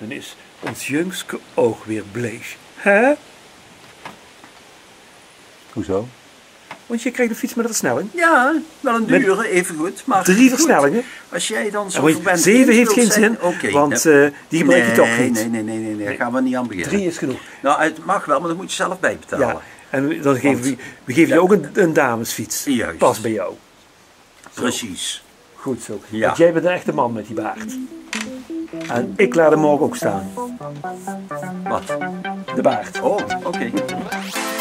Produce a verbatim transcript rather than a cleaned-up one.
dan is ons jongske oog weer bleek. Hè? Hoezo? Want je krijgt een fiets met een versnelling. Ja, wel een dure, even goed. Maar drie goed, versnellingen. Als jij dan zo Nou, verwend zeven heeft wilt geen zijn, zin, oké, want dan- uh, die gebruik je nee, toch niet. Nee, nee, nee, nee, nee, daar gaan we niet aan beginnen. Drie is genoeg. Nou, het mag wel, maar dat moet je zelf bijbetalen. Ja, en dan geven we, we geven je ja. ook een, een damesfiets. Juist. Pas bij jou. Precies. Goed zo. Ja. Want jij bent een echte man met die baard. En ik laat hem morgen ook staan. Wat? De baard. Oh, oké.